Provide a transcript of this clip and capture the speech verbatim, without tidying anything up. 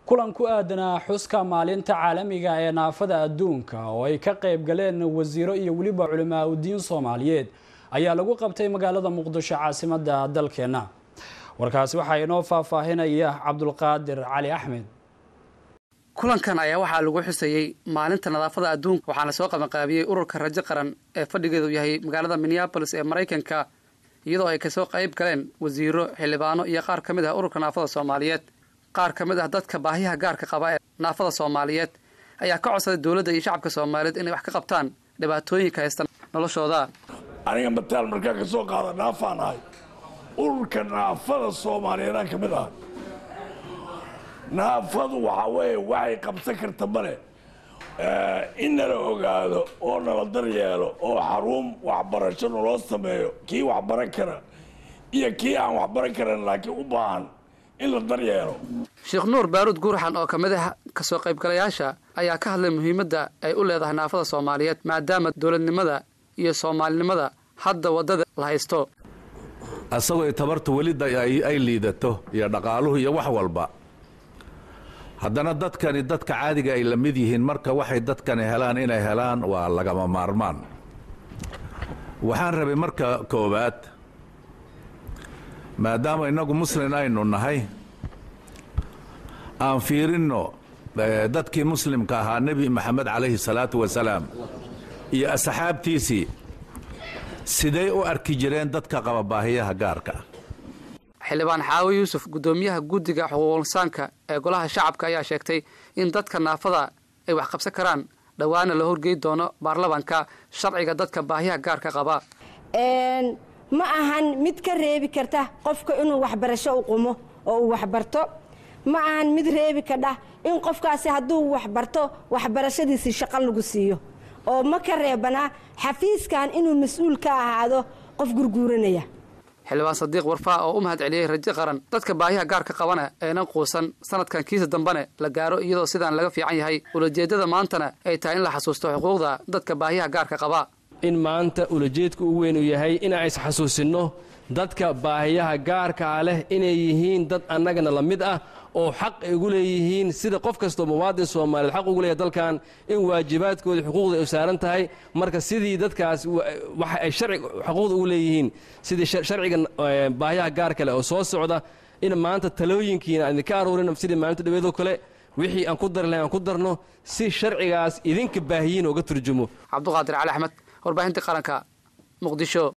kulan ku aadanaa xuska maalinta caalamiga ee naafada adduunka oo ay ka qayb galeen wasiiro iyo waliba culamaa u diin Soomaaliyeed ayaa lagu qabtay magaalada Muqdisho caasimadda dalkeena. warkaasi waxa inoo faahfaahinaya Cabdulqaadir Cali Axmed. kulankan ayaa waxaa lagu xusayay maalinta nadaafada adduunka waxaana soo qaban qaabiyay ururka rajo qaran ee fadhigeedu yahay magaalada Minneapolis ee Mareykanka iyadoo ay ka soo qayb galeen wasiiro xildhibaano iyo qaar kamid ah ururka naafada Soomaaliyeed. qaar kamid ah dadka baahiyaha gaarka qaba ee naafada Soomaaliyeed ayaa ka codsaday dawladda iyo shacabka Soomaaliyeed inay wax ka qabtaan dhibaatooyinka haysta noloshooda. aniga mataal markaa ka soo qaada naafanahay ururka naafada Soomaaliyeed kamid ah naafadu waxa weeye waxay qabsan karta bale in la ogaado oo nala daryeelo oo xarun waxbarasho loo sameeyo kii waxbaran kara iyo kii aan waxbaran karin laakiin u baahan in la daryeelo. Sheekh Nuur Baaruud Guurxan oo kamid ah ka soo qaybgalayaasha ayaa ka hadlay muhiimadda ay u leedahay naafada Soomaaliyeed maadaama dawladnimada iyo Soomaalinimada hadda wadada la haysto. asagoo tabartu walida ay liidato iyo dhaqaaluhu iyo wax walba haddana dadkani dadka caadiga ay la mid yihiin marka waxay dadkani helaan inay helaan waa lagama maarmaan. waxaan rabay marka koobaad maadaama inagu muslim aynu nahay aan fiirino dadkii muslimka ahaa nabi maxamed calayhi salaatu wasalaam iyo asxaabtiisii siday u arki jireen dadka qaba baahiyaha gaarka ah. xildhibaan Xaawi Yuusuf gudoomiyaha guddiga xuquuqul insaanka ee golaha shacabka ayaa sheegtay in dadka naafada ay wax qabsan karaan dhawaana la horgeey doono baarlamaanka sharciga dadka baahiyaha gaarka qaba. een ma ahan mid ka reebi karta qofka inuu waxbarasho u qumo oo uu waxbarto ma ahan mid reebi kada in qofkaasi hadduu waxbarto waxbarashadiisa shaqo lagu siiyo oo ma ka reebana xafiiskan inuu mas'uul ka ahaado qof gurguuranaya. xildhibaan Sadiiq Warfaa oo u mahad celiyay rajo qaran dadka baahiyaha gaarka qabana ee quusan sanadkan kiisa dambane la gaaro iyadoo sidaan laga fiican yahay ulajeedada maantana ay tahay in la xasuusto xuquuqda dadka baahiyaha gaarka qaba. in maanta ulajeedku u weyn u yahay in ay is xasuusino dadka baahiyaha gaarka leh inay yihiin dad annagana la mid ah oo xaq ay ugu leeyihiin sida qof kasto muwaadin Soomaaliyeed xaq ugu leeyahay dalkan in waajibaadkooda xuquuqda ay saaran tahay marka sidii dadkaas waxa ay sharci xuquuqda ugu leeyihiin sidii sharciga baahiyaha gaarka leh oo soo socda in maanta talooyinkiina aan ka aruurin sidii maalinta dhaweedo kale wixii aan ku darleen aan ku darno si sharcigaas idinka baahiyiin uga turjumo. Cabdulqaadir Cali Axmed warbaahinta qaranka Muqdisho.